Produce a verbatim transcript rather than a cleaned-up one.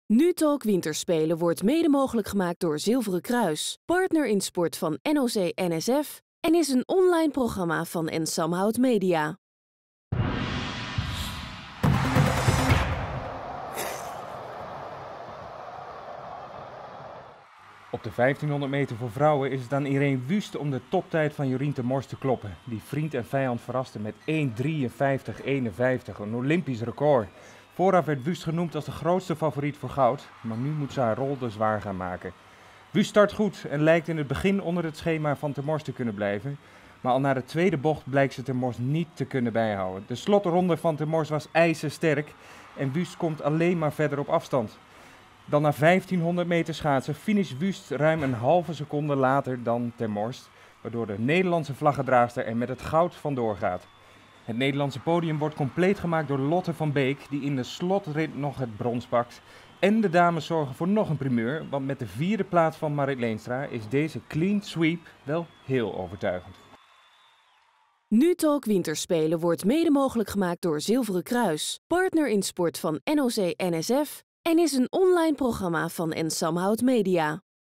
NuTalk Winterspelen wordt mede mogelijk gemaakt door Zilveren Kruis, partner in sport van N O C N S F en is een online programma van En Samhout Media. Op de vijftienhonderd meter voor vrouwen is het aan Irene Wüst om de toptijd van Jorien Termors te kloppen. Die vriend en vijand verraste met één drieënvijftig eenenvijftig, een Olympisch record. Vooraf werd Wüst genoemd als de grootste favoriet voor goud, maar nu moet ze haar rol dus waar gaan maken. Wüst start goed en lijkt in het begin onder het schema van Termors te kunnen blijven. Maar al na de tweede bocht blijkt ze Termors niet te kunnen bijhouden. De slotronde van Termors was ijzersterk en Wüst komt alleen maar verder op afstand. Dan na vijftienhonderd meter schaatsen finisht Wüst ruim een halve seconde later dan Termors, waardoor de Nederlandse vlaggedraagster er met het goud vandoor gaat. Het Nederlandse podium wordt compleet gemaakt door Lotte van Beek, die in de slotrit nog het brons pakt. En de dames zorgen voor nog een primeur, want met de vierde plaats van Marit Leenstra is deze clean sweep wel heel overtuigend. NuTalk Winterspelen wordt mede mogelijk gemaakt door Zilveren Kruis, partner in sport van N O C N S F en is een online programma van En Samhout Media.